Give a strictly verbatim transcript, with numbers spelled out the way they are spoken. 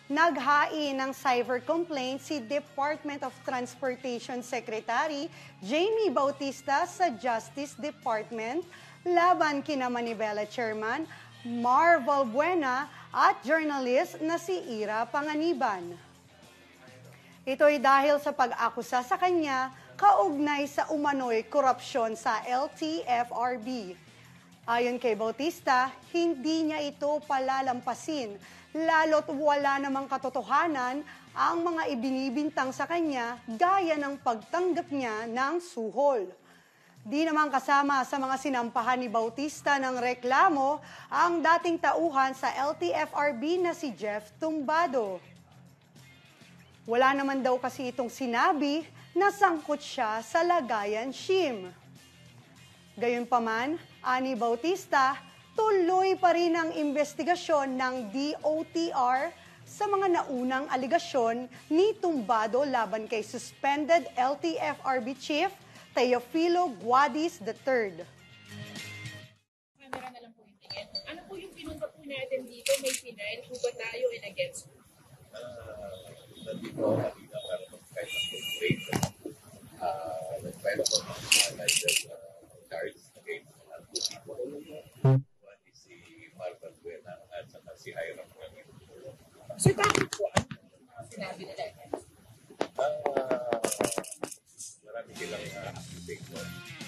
Naghain ng cyber complaint si Department of Transportation Secretary Jamie Bautista sa Justice Department laban kina Manibela Chairman Mar Valbuena at journalist na si Ira Panganiban. Ito'y dahil sa pag-akusa sa kanya kaugnay sa umano'y korupsyon sa L T F R B. Ayon kay Bautista, hindi niya ito palalampasin, lalo't wala namang katotohanan ang mga ibinibintang sa kanya gaya ng pagtanggap niya ng suhol. Di naman kasama sa mga sinampahan ni Bautista ng reklamo ang dating tauhan sa L T F R B na si Jeff Tumbado. Wala naman daw kasi itong sinabi na sangkot siya sa lagayan S I M. Gayunpaman, ani Bautista, tuloy pa rin ang investigasyon ng D O T R sa mga naunang aligasyon ni Tumbado laban kay suspended L T F R B Chief Teofilo Guadis the third. Camera na lang po yung tingin. Ano po yung pinunta po natin dito? May final po ba tayo in against? Uh, nandito kanina para mag-file ng complaint. Uh, nag-file ako ng libel charge against uh, two people. One is si Marvin Buena at saka si Hiram Ramiro. So, bakit po? Ano uh, sinabi nila? Uh, marami silang uh, accusation.